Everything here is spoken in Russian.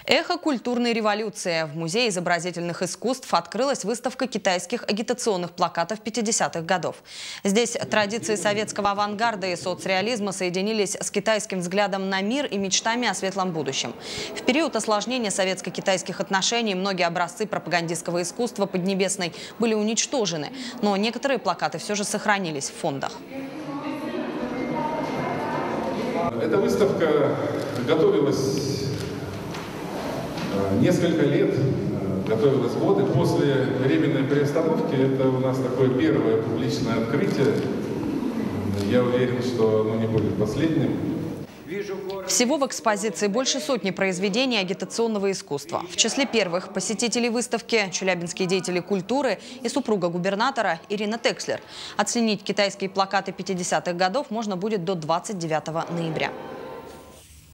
Эхо культурной революции. В Музее изобразительных искусств открылась выставка китайских агитационных плакатов 50-х годов. Здесь традиции советского авангарда и соцреализма соединились с китайским взглядом на мир и мечтами о светлом будущем. В период осложнения советско-китайских отношений многие образцы пропагандистского искусства Поднебесной были уничтожены, но некоторые плакаты все же сохранились в фондах. Эта выставка готовилась несколько лет, готовилась годы. После временной переустановки это у нас такое первое публичное открытие. Я уверен, что оно не будет последним. Всего в экспозиции больше сотни произведений агитационного искусства. В числе первых посетителей выставки челябинские деятели культуры и супруга губернатора Ирина Текслер. Оценить китайские плакаты 50-х годов можно будет до 29 ноября.